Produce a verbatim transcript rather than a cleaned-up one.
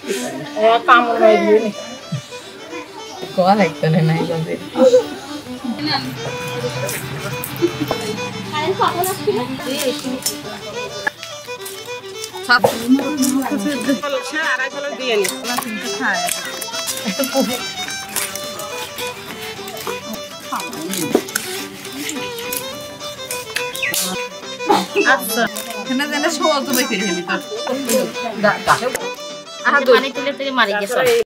কামড় হয়ে গিয়ে কোয়া লাগতো না নাই যাবে কারেন্ট কখন আসছিল সাত সে আড়াই ফেলে দিয়ে নি না তিনটা খায় একটু পুরো আচ্ছা এখানে যেন শোয়া তো বের করে হেলি তো পানি তুলে তুলে মারি গেছে